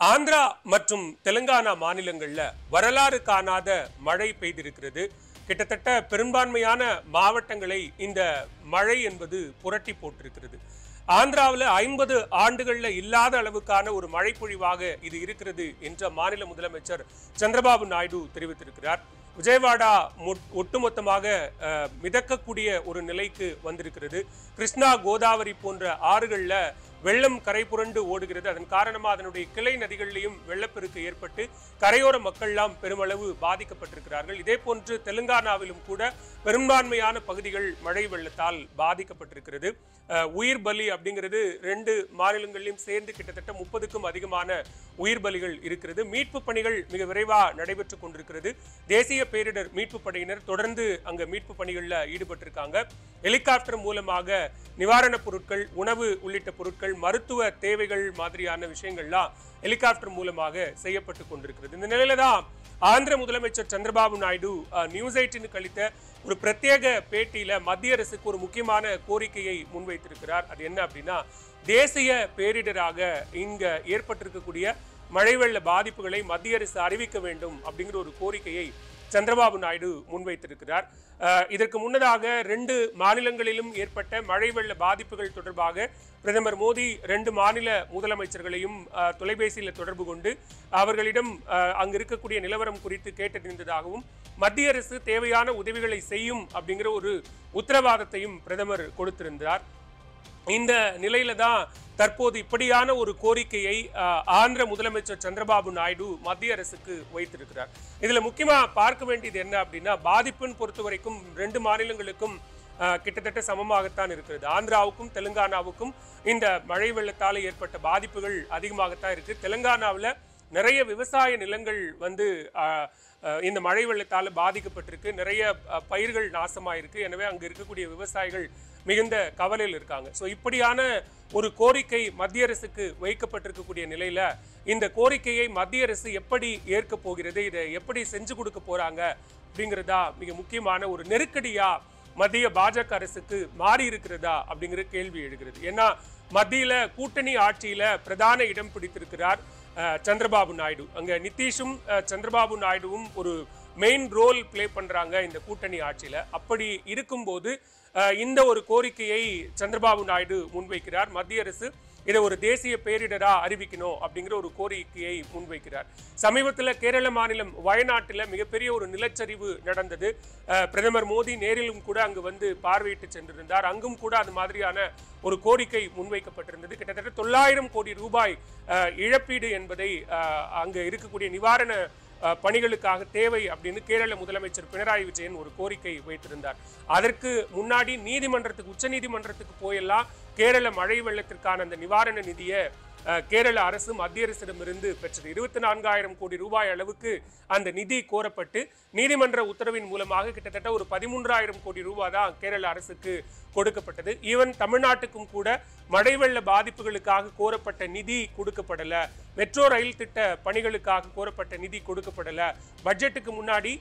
ஆந்திரா மற்றும் தெலுங்கானா மாநிலங்கள்ல வரலாறு காணாத மழை பெய்திருக்கிறது. கிட்டத்தட்ட பெரும்பான்மையான மாவட்டங்களை இந்த மழை என்பது புரட்டி போட்டிருக்கிறது. ஆந்திராவில் 50 ஆண்டுகள்ல இல்லாத அளவுக்கான ஒரு மழை பொழிவாக இது இருக்கிறது என்று மாநில முதலமைச்சர் சந்திரபாபு நாயுடு தெரிவித்திருக்கிறார். விஜயவாடா ஒட்டுமொத்தமாக மிதக்கக்கூடிய ஒரு நிலைக்கு வந்திருக்கிறது. கிருஷ்ணா, கோதாவரி போன்ற ஆறுகள்ல வெள்ளம் கரை புரண்டு ஓடுகிறது. அதன் காரணமாக அதனுடைய கிளை நதிகளிலும் வெள்ளப்பெருக்கு ஏற்பட்டு கரையோர மக்கள்லாம் பெருமளவு பாதிக்கப்பட்டிருக்கிறார்கள். இதே போன்று தெலுங்கானாவிலும் கூட பெரும்பான்மையான பகுதிகள் மழை வெள்ளத்தால் பாதிக்கப்பட்டிருக்கிறது. உயிர் பலி அப்படிங்கிறது 2 மாநிலங்களிலும் சேர்ந்து கிட்டத்தட்ட 30க்கும் அதிகமான உயிர் பலிகள் இருக்கிறது. மீட்பு பணிகள் மிக விரைவாக நடைபெற்று கொண்டிருக்கிறது. தேசிய பேரிடர் மீட்பு படையினர் தொடர்ந்து அங்க மீட்பு பணிகள்ல ஈடுபட்டிருக்காங்க. ஹெலிகாப்டர் மூலமாக நிவாரணப் பொருட்கள், உணவு உள்ளிட்ட பொருட்கள், மருத்துவ தேவைகள் மாதிரியான விஷயங்கள்லாம் ஹெலிகாப்டர் மூலமாக செய்யப்பட்டு கொண்டிருக்கிறது. இந்த நிலையில தான் ஆந்திர முதலமைச்சர் சந்திரபாபு நாயுடு நியூஸ் 18 அளித்த ஒரு பிரத்யேக பேட்டியில மத்திய அரசுக்கு ஒரு முக்கியமான கோரிக்கையை முன்வைத்திருக்கிறார். அது என்ன அப்படின்னா, தேசிய பேரிடராக இங்க ஏற்பட்டிருக்கக்கூடிய மழை வெள்ள பாதிப்புகளை மத்திய அரசு அறிவிக்க வேண்டும் அப்படிங்கிற ஒரு கோரிக்கையை சந்திரபாபு நாயுடு முன்வைத்திருக்கிறார். இதற்கு முன்னதாக 2 மாநிலங்களிலும் ஏற்பட்ட மழை வெள்ள பாதிப்புகள் தொடர்பாக பிரதமர் மோடி 2 மாநில முதலமைச்சர்களையும் தொலைபேசியில் தொடர்பு கொண்டு அவர்களிடம் அங்கு இருக்கக்கூடிய நிலவரம் குறித்து கேட்டறிந்ததாகவும் மத்திய அரசு தேவையான உதவிகளை செய்யும் அப்படிங்கிற ஒரு உத்தரவாதத்தையும் பிரதமர் கொடுத்திருந்தார். இந்த நிலையில தான் தற்போது இப்படியான ஒரு கோரிக்கையை ஆந்திர முதலமைச்சர் சந்திரபாபு நாயுடு மத்திய அரசுக்கு வைத்திருக்கிறார். இதுல முக்கியமா பார்க்க வேண்டியது என்ன அப்படின்னா, பாதிப்புன்னு பொறுத்த வரைக்கும் 2 மாநிலங்களுக்கும் கிட்டத்தட்ட சமமாகத்தான் இருக்கிறது. ஆந்திராவுக்கும் தெலுங்கானாவுக்கும் இந்த மழை வெள்ளத்தால் ஏற்பட்ட பாதிப்புகள் அதிகமாகத்தான் இருக்கு. தெலுங்கானாவில் நிறைய விவசாய நிலங்கள் இந்த மழை வெள்ளத்தால் பாதிக்கப்பட்டிருக்கு. நிறைய பயிர்கள் நாசமாயிருக்கு. எனவே அங்க இருக்கக்கூடிய விவசாயிகள் மிகுந்த கவலையில் இருக்காங்க. ஸோ இப்படியான ஒரு கோரிக்கை மத்திய அரசுக்கு வைக்கப்பட்டிருக்கக்கூடிய நிலையில இந்த கோரிக்கையை மத்திய அரசு எப்படி ஏற்க போகிறது, இதை எப்படி செஞ்சு கொடுக்க போறாங்க அப்படிங்கிறதா மிக முக்கியமான ஒரு நெருக்கடியா மத்திய பாஜக அரசுக்கு மாறி இருக்கிறதா அப்படிங்கிற கேள்வி எழுகிறது. ஏன்னா மத்தியில கூட்டணி ஆட்சியில பிரதான இடம் பிடித்திருக்கிறார் சந்திரபாபு நாயுடு. அங்க நிதிஷும் சந்திரபாபு நாயுடுவும் ஒரு மெயின் ரோல் பிளே பண்றாங்க இந்த கூட்டணி ஆட்சியில. அப்படி இருக்கும்போது இந்த ஒரு கோரிக்கையை சந்திரபாபு நாயுடு முன்வைக்கிறார். மத்திய அரசு இதை ஒரு தேசிய பேரிடரா அறிவிக்கணும் அப்படிங்கிற ஒரு கோரிக்கையை முன்வைக்கிறார். சமீபத்தில் கேரள மாநிலம் வயநாட்டில் மிகப்பெரிய ஒரு நிலச்சரிவு நடந்தது. பிரதமர் மோடி நேரிலும் கூட அங்கு பார்வையிட்டு சென்றிருந்தார். அங்கும் கூட அது மாதிரியான ஒரு கோரிக்கை முன்வைக்கப்பட்டிருந்தது. கிட்டத்தட்ட 900 கோடி ரூபாய் இழப்பீடு என்பதை அங்கு இருக்கக்கூடிய நிவாரண பணிகளுக்காக தேவை அப்படின்னு கேரள முதலமைச்சர் பினராயி விஜயன் ஒரு கோரிக்கை வைத்திருந்தார். அதற்கு முன்னாடி உச்ச நீதிமன்றத்துக்கு போயெல்லாம் கேரள மழை வெள்ளத்திற்கான அந்த நிவாரண நிதியை கேரள அரசு மத்திய அரசிடமிருந்து பெற்றது. 24,000 கோடி ரூபாய் அளவுக்கு அந்த நிதி கோரப்பட்டு நீதிமன்ற உத்தரவின் மூலமாக கிட்டத்தட்ட ஒரு 13,000 கோடி ரூபாய் தான் கேரள அரசுக்கு கொடுக்கப்பட்டது. ஈவன் தமிழ்நாட்டுக்கும் கூட மழை வெள்ள பாதிப்புகளுக்காக கோரப்பட்ட நிதி கொடுக்கப்படல. மெட்ரோ ரயில் திட்ட பணிகளுக்காக கோரப்பட்ட நிதி கொடுக்கப்படல. பட்ஜெட்டுக்கு முன்னாடி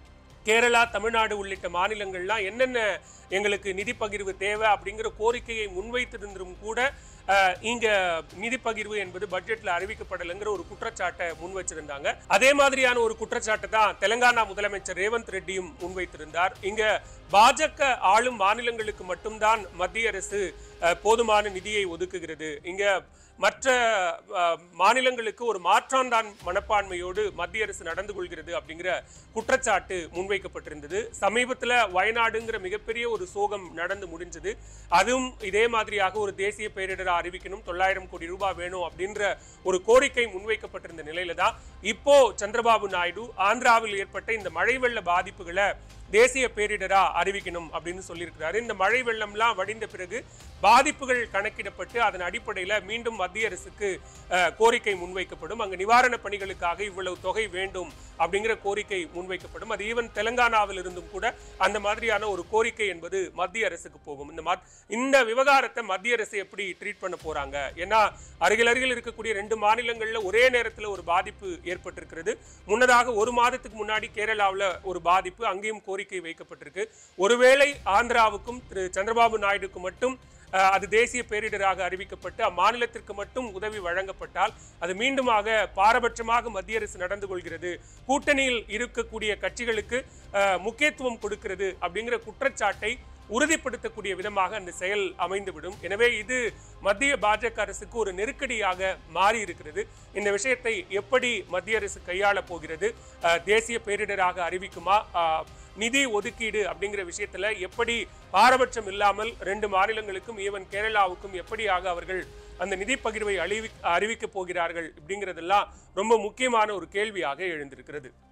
கேரளா, தமிழ்நாடு உள்ளிட்ட மாநிலங்கள்லாம் என்னென்ன எங்களுக்கு நிதி பகிர்வு தேவை அப்படிங்கிற கோரிக்கையை முன்வைத்திருந்தும் கூட இங்க நிதி பகிர்வு என்பது பட்ஜெட்ல அறிவிக்கப்படலைங்கிற ஒரு குற்றச்சாட்டை முன் வச்சிருந்தாங்க. அதே மாதிரியான ஒரு குற்றச்சாட்டை தான் தெலுங்கானா முதலமைச்சர் ரேவந்த் ரெட்டியும் முன்வைத்திருந்தார். இங்க பாஜக ஆளும் மாநிலங்களுக்கு மட்டும்தான் மத்திய அரசு போதுமான நிதியை ஒதுக்குகிறது. இங்க மற்ற மாநிலங்களுக்கு ஒரு மாற்றாந்தான் மனப்பான்மையோடு மத்திய அரசு நடந்து கொள்கிறது அப்படிங்கிற குற்றச்சாட்டு முன்வைக்கப்பட்டிருந்தது. சமீபத்தில் வயநாடுங்கிற மிகப்பெரிய ஒரு சோகம் நடந்து முடிஞ்சது. அதுவும் இதே மாதிரியாக ஒரு தேசிய பேரிடரை அறிவிக்கணும், 900 கோடி ரூபாய் வேணும் அப்படின்ற ஒரு கோரிக்கை முன்வைக்கப்பட்டிருந்த நிலையில தான் இப்போ சந்திரபாபு நாயுடு ஆந்திராவில் ஏற்பட்ட இந்த மழை வெள்ள பாதிப்புகளை தேசிய பேரிடரா அறிவிக்கணும் அப்படின்னு சொல்லியிருக்கிறாரு. இந்த மழை வெள்ளம்லாம் வடிந்த பிறகு பாதிப்புகள் கணக்கிடப்பட்டு அதன் அடிப்படையில் மீண்டும் மத்திய அரசுக்கு கோரிக்கை முன்வைக்கப்படும். அங்கு நிவாரண பணிகளுக்காக இவ்வளவு தொகை வேண்டும் அப்படிங்கிற கோரிக்கை முன்வைக்கப்படும். அது ஈவன் தெலுங்கானாவில் இருந்தும் கூட அந்த மாதிரியான ஒரு கோரிக்கை என்பது மத்திய அரசுக்கு போகும். இந்த விவகாரத்தை மத்திய அரசு எப்படி ட்ரீட் பண்ண போறாங்க? ஏன்னா அருகில் இருக்கக்கூடிய 2 மாநிலங்கள்ல ஒரே நேரத்தில் ஒரு பாதிப்பு ஏற்பட்டிருக்கிறது. முன்னதாக 1 மாதத்துக்கு முன்னாடி கேரளாவில் ஒரு பாதிப்பு, அங்கேயும் கோரிக்கை வைக்கப்பட்டிருக்கு. ஒருவேளை ஆந்திராவுக்கும் திரு சந்திரபாபு நாயுடுக்கு மட்டும் அது தேசிய பேரிடராக அறிவிக்கப்பட்டு அம்மாநிலத்திற்கு மட்டும் உதவி வழங்கப்பட்டால் அது மீண்டுமாக பாரபட்சமாக மத்திய அரசு நடந்து கொள்கிறது, கூட்டணியில் இருக்கக்கூடிய கட்சிகளுக்கு முக்கியத்துவம் கொடுக்கிறது அப்படிங்கிற குற்றச்சாட்டை உறுதிப்படுத்தக்கூடிய விதமாக அந்த செயல் அமைந்துவிடும். எனவே இது மத்திய பாஜக அரசுக்கு ஒரு நெருக்கடியாக மாறி இருக்கிறது. இந்த விஷயத்தை எப்படி மத்திய அரசு கையாள போகிறது, தேசிய பேரிடராக அறிவிக்குமா, நிதி ஒதுக்கீடு அப்படிங்கிற விஷயத்துல எப்படி பாரபட்சம் இல்லாமல் 2 மாநிலங்களுக்கும் ஈவன் கேரளாவுக்கும் எப்படியாக அவர்கள் அந்த நிதி பகிர்வை அறிவிக்க போகிறார்கள் அப்படிங்கிறதெல்லாம் ரொம்ப முக்கியமான ஒரு கேள்வியாக எழுந்திருக்கிறது.